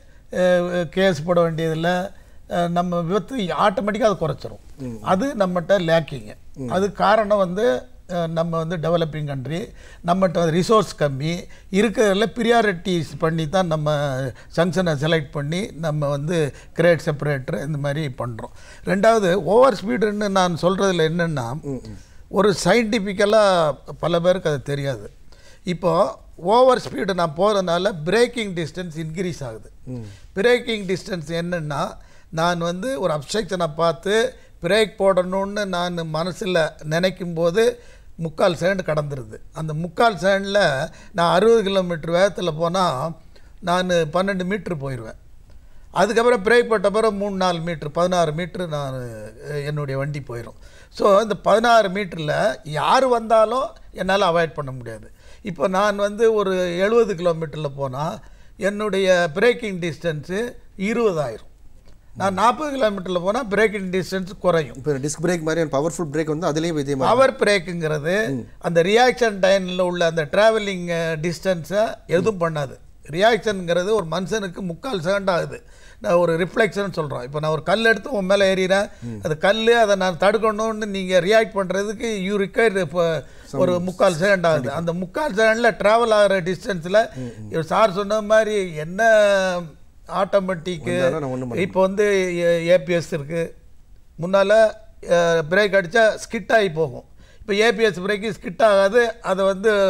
கேஸ் போட வேண்டியதில்லை. நம்ம விபத்து ஆட்டோமேட்டிக்காக அது குறைச்சிரும். அது நம்மகிட்ட லேக்கிங்க. அது காரணம் நம்ம டெவலப்பிங் கண்ட்ரி, நம்மகிட்ட ரிசோர்ஸ் கம்மி இருக்கிறதுல ப்ரியாரிட்டிஸ் பண்ணி தான் நம்ம ஜங்ஷனை செலக்ட் பண்ணி நம்ம கிரேட் செப்பரேட்டர் இந்த மாதிரி பண்ணுறோம். ரெண்டாவது, ஓவர் ஸ்பீடுன்னு நான் சொல்கிறதுல என்னென்னா, ஒரு சயின்டிஃபிக்கலாக பல பேருக்கு அது தெரியாது. இப்போது ஓவர் ஸ்பீடு நான் போகிறதுனால பிரேக்கிங் டிஸ்டன்ஸ் இன்க்ரீஸ் ஆகுது. பிரேக்கிங் டிஸ்டன்ஸ் என்னென்னா, நான் ஒரு அப்ஸ்ட்ரக்ஷனை பார்த்து பிரேக் போடணும்னு நான் மனசில் நினைக்கும் போது 3/4 செகண்ட் கடந்துருது. அந்த 3/4 செகண்டில் நான் 60 கிலோமீட்டர் வேகத்தில் போனால் நான் 12 மீட்ரு போயிடுவேன். அதுக்கப்புறம் பிரேக் போட்ட பிறகு 3-4 மீட்ரு 16 மீட்ரு நான் என்னுடைய வண்டி போயிடும். ஸோ இந்த 16 மீட்டரில் யார் வந்தாலும் என்னால் அவாய்ட் பண்ண முடியாது. இப்போ நான் ஒரு 70 கிலோமீட்டரில் போனால் என்னுடைய பிரேக்கிங் டிஸ்டன்ஸு 20 நான் 40 கிலோமீட்டரில் போனால் பிரேக்கிங் டிஸ்டன்ஸ் குறையும். இப்போ டிஸ்க் பிரேக் மாதிரி பவர்ஃபுல் பிரேக் அதுலேயும் இதே பவர் பிரேக்குங்கிறது அந்த ரியாக்ஷன் டைமில் உள்ள அந்த ட்ராவலிங் டிஸ்டன்ஸை எதுவும் பண்ணாது. ரியாக்ஷனுங்கிறது ஒரு மனுஷனுக்கு 3/4 செகண்ட் ஆகுது. நான் ஒரு ரிஃப்ளெக்ஷன் சொல்கிறோம். இப்போ நான் ஒரு கல் எடுத்து உன் மேலே ஏறிறேன், அது கல் அதை நான் தடுக்கணும்னு நீங்கள் ரியாக்ட் பண்ணுறதுக்கு ரிக்வயர் இப்போ ஒரு 3/4 செகண்ட் ஆகுது. அந்த 3/4 செகண்டில் ட்ராவல் ஆகிற டிஸ்டன்ஸில் சார் சொன்ன மாதிரி என்ன ஆட்டோமேட்டிக்கு இப்போ ஏபிஎஸ் இருக்குது. முன்னால் பிரேக் அடித்தா ஸ்கிட் ஆகி போகும். இப்போ ஏபிஎஸ் பிரேக்கு ஸ்கிட் ஆகாது. அதை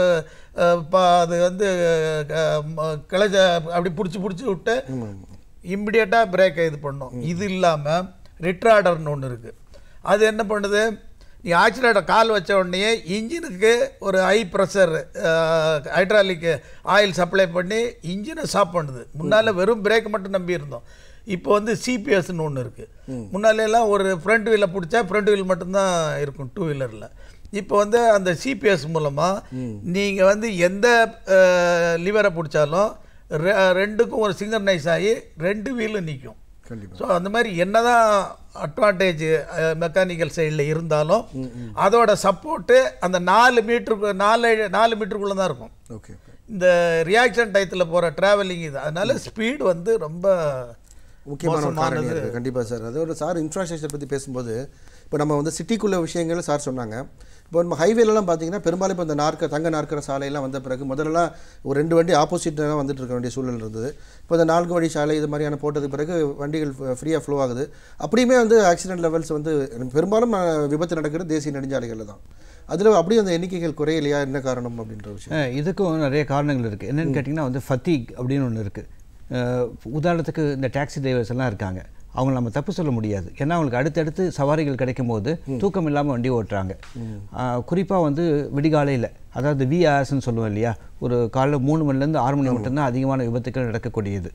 அது கிளச்ச அப்படி பிடிச்சி விட்டு இம்மிடியேட்டாக பிரேக்கை இது பண்ணும். இது இல்லாமல் ரிட்ராடர்னு ஒன்று இருக்குது. அது என்ன பண்ணுது, நீ ஆக்சிலேட்டர் கால் வச்ச உடனே இன்ஜினுக்கு ஒரு high pressure hydraulic oil supply பண்ணி இன்ஜினை ஸ்டாப் பண்ணுது. முன்னால் வெறும் பிரேக் மட்டும் நம்பி இருந்தோம். இப்போ சிபிஎஸ்ன்னு ஒன்று இருக்குது. முன்னாலெல்லாம் ஒரு ஃப்ரண்ட் வீலை பிடிச்சா ஃப்ரண்ட் வீல் மட்டும்தான் இருக்கும் 2 வீலரில். இப்போ அந்த சிபிஎஸ் மூலமாக நீங்கள் எந்த லிவரை பிடிச்சாலும் ரெண்டுக்கும் ஒரு சிங்கர்னைஸ் ஆகி 2 வீலும் நிற்கும். ஸோ அந்த மாதிரி என்னதான் அட்வான்டேஜ் மெக்கானிக்கல் சைடில் இருந்தாலும் அதோட சப்போர்ட்டு அந்த 4 மீட்டருக்குள்ளே தான் இருக்கும். ஓகே, இந்த ரியாக்ஷன் டயத்தில் போகிற ட்ராவலிங் இது. அதனால ஸ்பீடு ரொம்ப முக்கியமான ஒரு காரணம் இருக்குது. கண்டிப்பாக சார். அதோட சார் இன்ஃப்ராஸ்ட்ரக்சர் பற்றி பேசும்போது இப்போ நம்ம சிட்டிக்குள்ள விஷயங்கள் சார் சொன்னாங்க. இப்போ நம்ம ஹைவேலலாம் பார்த்தீங்கன்னா பெரும்பாலும் இப்போ இந்த தங்க நாற்கர சாலையெல்லாம் வந்த பிறகு முதல்லலாம் ஒரு 2 வண்டி ஆப்போசிட்டாக வந்துட்டு இருக்க வேண்டிய சூழல் இருந்தது. இப்போ இந்த 4 வழி சாலை இது மாதிரியான போட்டதுக்கு பிறகு வண்டிகள் ஃப்ரீயாக ஃப்ளோ ஆகுது. அப்படியுமே ஆக்சிடென்ட் லெவல்ஸ் பெரும்பாலும் விபத்து நடக்கிறது தேசிய நெடுஞ்சாலைகளில் தான். அதில் அப்படியே அந்த எண்ணிக்கைகள் குறையலையா, என்ன காரணம் அப்படின்ற விஷயம்? இதுக்கும் நிறைய காரணங்கள் இருக்குது. என்னென்னு கேட்டிங்கன்னா ஃபத்தீக் அப்படின்னு ஒன்று இருக்குது. உதாரணத்துக்கு இந்த டாக்ஸி டிரைவர்ஸ் எல்லாம் இருக்காங்க, அவங்க நம்ம தப்பு சொல்ல முடியாது. ஏன்னா அவங்களுக்கு அடுத்தடுத்து சவாரிகள் கிடைக்கும் போது தூக்கம் இல்லாமல் வண்டி ஓட்டுறாங்க. குறிப்பாக விடிகாலையில், அதாவது விஆர்ஸ்ன்னு சொல்லுவோம் இல்லையா, ஒரு காலையில் 3 மணிலேருந்து 6 மணி மட்டும்தான் அதிகமான விபத்துக்கள் நடக்கக்கூடியது.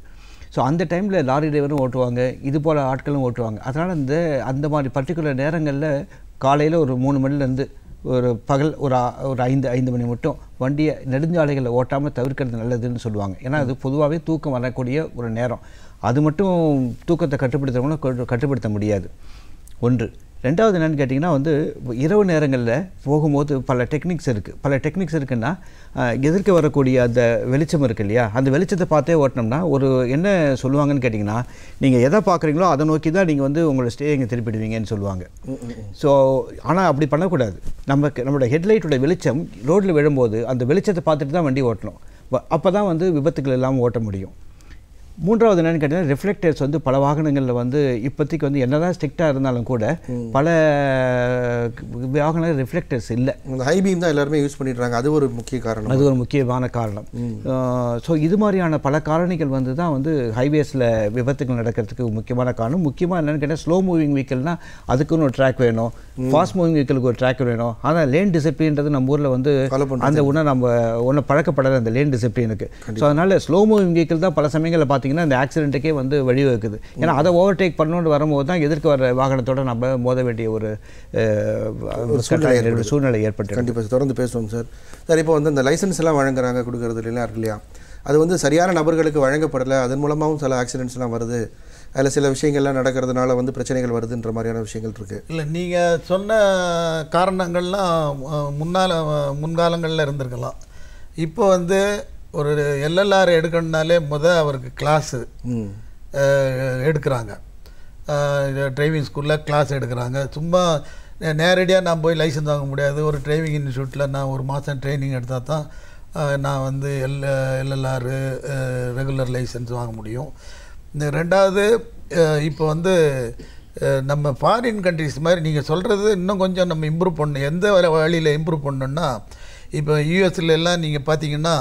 ஸோ அந்த டைமில் லாரி டிரைவரும் ஓட்டுவாங்க, இது போல் ஆட்களும் ஓட்டுவாங்க. அதனால் அந்த மாதிரி பர்டிகுலர் நேரங்களில் காலையில் ஒரு 3 மணிலேருந்து ஒரு பகல் ஒரு 5 மணி மட்டும் வண்டியை நெடுஞ்சாலைகளில் ஓட்டாமல் தவிர்க்கிறது நல்லதுன்னு சொல்லுவாங்க. ஏன்னா அது பொதுவாகவே தூக்கம் வரக்கூடிய ஒரு நேரம். அது மட்டும் தூக்கத்தை கட்டுப்படுத்த முடியாது. ஒன்று. ரெண்டாவது என்னென்னு கேட்டிங்கன்னா இரவு நேரங்களில் போகும்போது பல டெக்னிக்ஸ் இருக்குன்னா எதிர்க்க வரக்கூடிய அந்த வெளிச்சம் இருக்குது இல்லையா, அந்த வெளிச்சத்தை பார்த்தே ஓட்டினோம்னா என்ன சொல்லுவாங்கன்னு கேட்டிங்கன்னா, நீங்கள் எதை பார்க்குறீங்களோ அதை நோக்கி தான் நீங்கள் உங்களோட ஸ்டேயிங்கை திருப்பிடுவீங்கன்னு சொல்லுவாங்க. ஸோ ஆனால் அப்படி பண்ணக்கூடாது. நம்மளோட ஹெட்லைட்டோட வெளிச்சம் ரோட்டில் விழும்போது அந்த வெளிச்சத்தை பார்த்துட்டு தான் வண்டி ஓட்டணும். அப்போ தான் விபத்துக்கள் இல்லாமல் ஓட்ட முடியும். மூன்றாவது என்னென்னு கேட்டிங்கன்னா, ரிஃப்ளெக்டர்ஸ் பல வாகனங்களில் இப்போதைக்கு என்னதான் ஸ்ட்ரிக்டாக இருந்தாலும் கூட பல வாகனங்கள் ரிஃப்ளெக்டர்ஸ் இல்லை. ஹை பீம் தான் எல்லாருமே யூஸ் பண்ணிடுறாங்க. அது ஒரு முக்கியமான காரணம். ஸோ இது மாதிரியான பல காரணிகள் தான் ஹைவேஸில் விபத்துகள் நடக்கிறதுக்கு முக்கியமான காரணம். முக்கியமாக என்னென்னு கேட்டால், ஸ்லோ மூவிங் வெஹிக்கிள்னால் அதுக்குன்னு ஒரு ட்ராக் வேணும், ஃபாஸ்ட் மூவிங் வெஹிக்கிளுக்கு ஒரு ட்ராக் வேணும். ஆனால் லேன் டிசிப்ளின்றது நம்ம ஊரில் அந்த நம்ம பழக்கப்படாத அந்த லேன் டிசிப்ளினுக்கு. ஸோ அதனால் ஸ்லோ மூவிங் வெஹிக்கிள் தான் பல சமயங்களில் பார்த்தீங்கன்னா இந்த ஆக்சிடென்ட்டுக்கே வழிவகுக்குது. ஏன்னா அதை ஓவர்டேக் பண்ணணும்னு வரும்போது தான் எதிர்க்க வர வாகனத்தோட நம்ம மோத வேண்டிய ஒரு சூழ்நிலை ஏற்பட்டு. கண்டிப்பாக தொடர்ந்து பேசுவோம் சார். சார், இப்போ இந்த லைசன்ஸ் எல்லாம் வழங்குறாங்க, கொடுக்கறது இல்லையா, அது சரியான நபர்களுக்கு வழங்கப்படலை, அதன் மூலமாகவும் சில ஆக்சிடென்ட்ஸ்லாம் வருது, அதில் சில விஷயங்கள்லாம் நடக்கிறதுனால பிரச்சனைகள் வருதுன்ற மாதிரியான விஷயங்கள் இருக்குது. இல்லை, நீங்கள் சொன்ன காரணங்கள்லாம் முன்காலங்களில் இருந்திருக்கலாம். இப்போ ஒரு எல்எல்ஆர் எடுக்கணுனாலே அவருக்கு கிளாஸு எடுக்கிறாங்க, டிரைவிங் ஸ்கூலில் கிளாஸ் எடுக்கிறாங்க. சும்மா நேரடியாக நான் போய் லைசன்ஸ் வாங்க முடியாது. ஒரு டிரைவிங் இன்ஸ்டியூட்டில் நான் ஒரு மாதம் ட்ரைனிங் எடுத்தால் தான் நான் எல்எல்ஆர் ரெகுலர் லைசன்ஸ் வாங்க முடியும். இந்த ரெண்டாவது, இப்போ நம்ம ஃபாரின் கண்ட்ரிஸ் மாதிரி நீங்கள் சொல்கிறது இன்னும் கொஞ்சம் நம்ம இம்ப்ரூவ் பண்ணணும். எந்த வழியில் இம்ப்ரூவ் பண்ணணுன்னா, இப்போ யூஎஸ்ல எல்லாம் நீங்கள் பார்த்தீங்கன்னா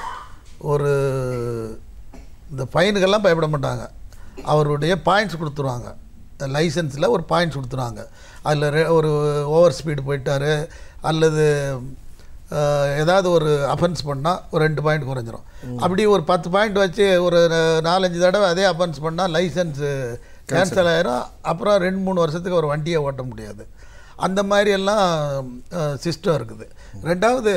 இந்த ஃபைனுக்கெல்லாம் பயப்பட மாட்டாங்க. அவருடைய பாயிண்ட்ஸ் கொடுத்துருவாங்க, லைசன்ஸில் ஒரு பாயிண்ட்ஸ் கொடுத்துருவாங்க. அதில் ஒரு ஓவர் ஸ்பீடு போயிட்டார் அல்லது ஏதாவது ஒரு அஃபென்ஸ் பண்ணால் ஒரு 2 பாயிண்ட் குறைஞ்சிரும். அப்படி ஒரு 10 பாயிண்ட் வச்சு ஒரு 4-5 தடவை அதே அஃபென்ஸ் பண்ணால் லைசன்ஸு கேன்சல் ஆகிரும். அப்புறம் 2-3 வருஷத்துக்கு ஒரு வண்டியை ஓட்ட முடியாது. அந்த மாதிரியெல்லாம் சிஸ்டம் இருக்குது. ரெண்டாவது,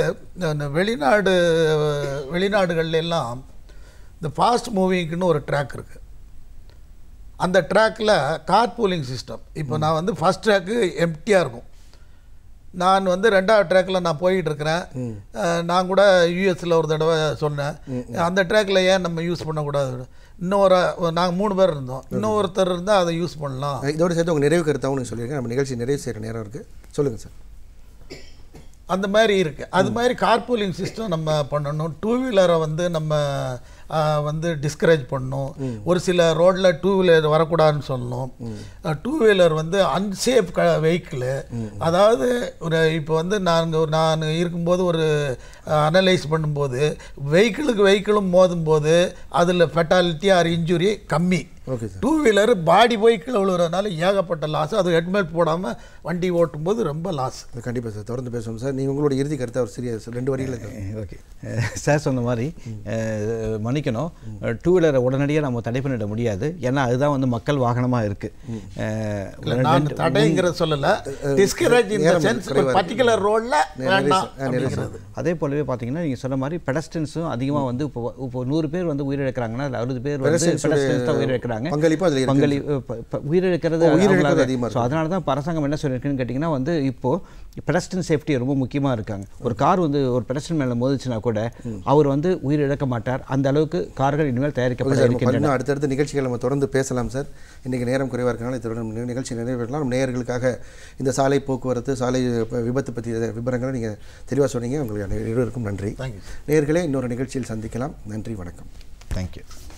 வெளிநாடுகள்லாம் இந்த ஃபாஸ்ட் மூவிங்க்குன்னு ஒரு ட்ராக் இருக்குது. அந்த ட்ராக்கில் கார் பூலிங் சிஸ்டம். இப்போ நான் ஃபஸ்ட் ட்ராக்கு எம்டியாக இருக்கும், நான் 2வது ட்ராக்கில் நான் போயிட்டு இருக்கிறேன். நான் கூட யூஎஸில் ஒரு தடவை சொன்னேன், அந்த ட்ராக்கில் ஏன் நம்ம யூஸ் பண்ணக்கூடாது, நாங்கள் 3 பேர் இருந்தோம், இன்னொருத்தர் இருந்தால் அதை யூஸ் பண்ணலாம். இதோடு சேர்த்து உங்கள் நிறைவு கருத்தாகவும் சொல்லியிருக்கேன். நம்ம நிகழ்ச்சி நிறைவு செய்கிற நேரம் இருக்குது, சொல்லுங்கள் சார். அந்த மாதிரி இருக்குது. அது மாதிரி கார்பூலிங் சிஸ்டம் நம்ம பண்ணணும். 2 வீலரை நம்ம டிஸ்கரேஜ் பண்ணணும். ஒரு சில ரோடில் 2 வீலர் வரக்கூடாதுன்னு சொல்லணும். 2 வீலர் அன்சேஃப் வெஹிக்கிள். அதாவது இப்போ நான் இருக்கும்போது ஒரு அனலைஸ் பண்ணும்போது வெஹிக்கிளும் மோதும் போது அதில் ஃபெட்டாலிட்டி ஆர் இன்ஜுரி கம்மி. 2 வீலர் பாடி போய் கீழே விழுறதுனால ஏகப்பட்ட லாஸ். அது ஹெல்மெட் போடாமல் வண்டி ஓட்டும் போது ரொம்ப லாஸ். கண்டிப்பாக சார், தொடர்ந்து பேசுவோம் சார். நீங்கள் உங்களோட இறுதி கருத்தை ஒரு சீரியஸ் 2 வரிகள். ஓகே சார், சொன்ன மாதிரி மன்னிக்கணும், 2 வீலரை உடனடியாக நம்ம தடை பண்ணிட முடியாது. ஏன்னா அதுதான் மக்கள் வாகனமாக இருக்குது. நான் தடைங்கிற சொல்லலை, டிஸ்கரேஜ் இன் தி சென்ஸ் ஒரு பர்టిక్యులர் ரோட்ல வேண்டாம். அதே போலவே பார்த்தீங்கன்னா நீங்கள் சொன்ன மாதிரி பெடஸ்ட்ரியன்ஸும் அதிகமாக இப்போ 100 பேர் உயிரிழக்கிறாங்கன்னா அதில் 60 பேர் பெடஸ்ட்ரியன்ஸ் தான் உயிரிழக்கிறாங்க. உயிரிழக்கிறது அதிகமாக. ஸோ அதனால தான் அரசாங்கம் என்ன சொல்லியிருக்குன்னு கேட்டிங்கன்னா இப்போது பெடஸ்ட்ரியன் சேஃப்டி ரொம்ப முக்கியமாக இருக்காங்க. ஒரு கார் ஒரு பெடஸ்ட்ரியன் மேலே மோதிச்சுன்னா கூட அவர் உயிரிழக்க மாட்டார். அந்த அளவுக்கு கார்கள் இனிமேல் தயாரிக்கப்பட இருக்கின்றன. அடுத்தடுத்த நிகழ்ச்சிகள் நம்ம தொடர்ந்து பேசலாம் சார். இன்றைக்கி நேரம் குறைவாக இருக்கனால இத்துடன் நிகழ்ச்சி நிறைவேற்றலாம். நேயர்களுக்காக இந்த சாலை போக்குவரத்து, சாலை விபத்து பற்றிய விவரங்களை நீங்கள் தெளிவாக சொன்னீங்க. உங்களுக்கு இருவருக்கும் நன்றி. நேயர்களே, இன்னொரு நிகழ்ச்சியில் சந்திக்கலாம். நன்றி, வணக்கம். தேங்க்யூ.